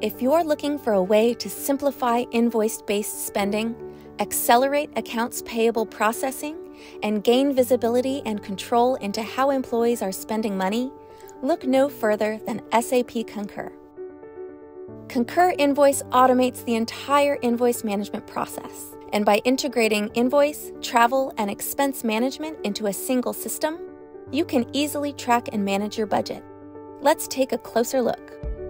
If you're looking for a way to simplify invoice-based spending, accelerate accounts payable processing, and gain visibility and control into how employees are spending money, look no further than SAP Concur. Concur Invoice automates the entire invoice management process, and by integrating invoice, travel, and expense management into a single system, you can easily track and manage your budget. Let's take a closer look.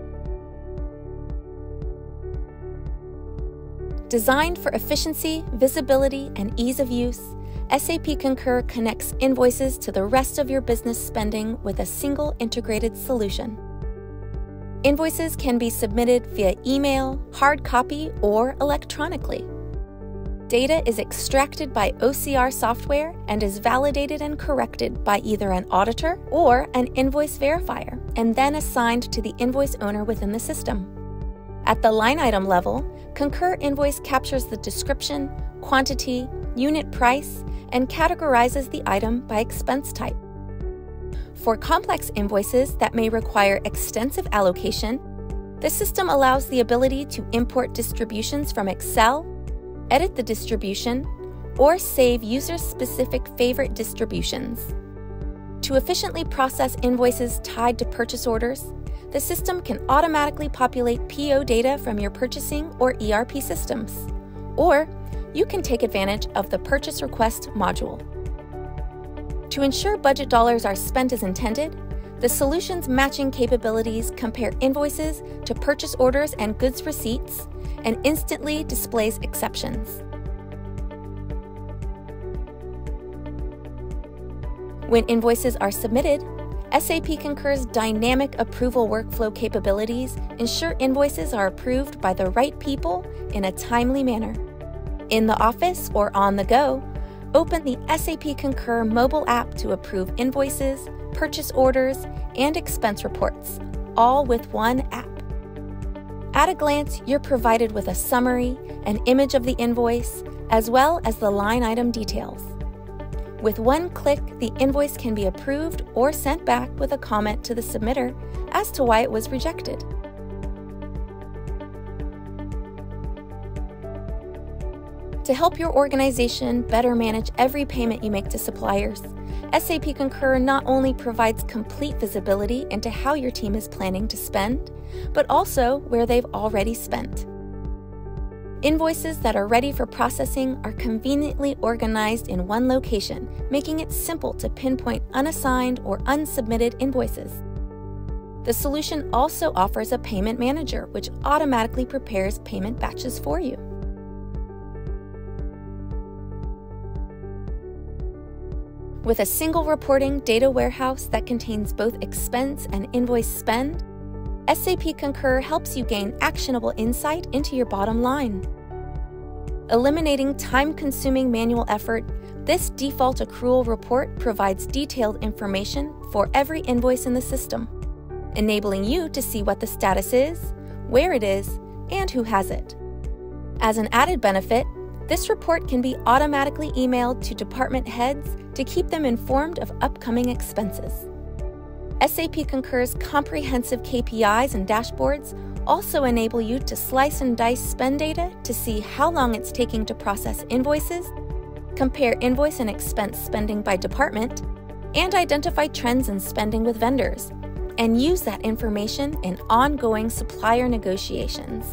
Designed for efficiency, visibility, and ease of use, SAP Concur connects invoices to the rest of your business spending with a single integrated solution. Invoices can be submitted via email, hard copy, or electronically. Data is extracted by OCR software and is validated and corrected by either an auditor or an invoice verifier, and then assigned to the invoice owner within the system. At the line item level, Concur Invoice captures the description, quantity, unit price, and categorizes the item by expense type. For complex invoices that may require extensive allocation, the system allows the ability to import distributions from Excel, edit the distribution, or save user-specific favorite distributions. To efficiently process invoices tied to purchase orders, the system can automatically populate PO data from your purchasing or ERP systems. Or you can take advantage of the Purchase Request module. To ensure budget dollars are spent as intended, the solution's matching capabilities compare invoices to purchase orders and goods receipts and instantly displays exceptions. When invoices are submitted, SAP Concur's dynamic approval workflow capabilities ensure invoices are approved by the right people in a timely manner. In the office or on the go, open the SAP Concur mobile app to approve invoices, purchase orders, and expense reports, all with one app. At a glance, you're provided with a summary, an image of the invoice, as well as the line item details. With one click, the invoice can be approved or sent back with a comment to the submitter as to why it was rejected. To help your organization better manage every payment you make to suppliers, SAP Concur not only provides complete visibility into how your team is planning to spend, but also where they've already spent. Invoices that are ready for processing are conveniently organized in one location, making it simple to pinpoint unassigned or unsubmitted invoices. The solution also offers a payment manager, which automatically prepares payment batches for you. With a single reporting data warehouse that contains both expense and invoice spend, SAP Concur helps you gain actionable insight into your bottom line. Eliminating time-consuming manual effort, this default accrual report provides detailed information for every invoice in the system, enabling you to see what the status is, where it is, and who has it. As an added benefit, this report can be automatically emailed to department heads to keep them informed of upcoming expenses. SAP Concur's comprehensive KPIs and dashboards also enable you to slice and dice spend data to see how long it's taking to process invoices, compare invoice and expense spending by department, and identify trends in spending with vendors, and use that information in ongoing supplier negotiations.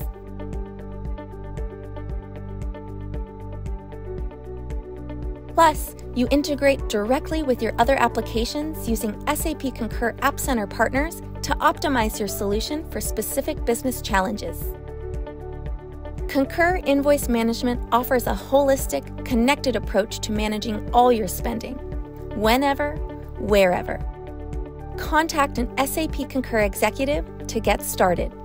Plus, you integrate directly with your other applications using SAP Concur App Center partners to optimize your solution for specific business challenges. Concur Invoice Management offers a holistic, connected approach to managing all your spending, whenever, wherever. Contact an SAP Concur executive to get started.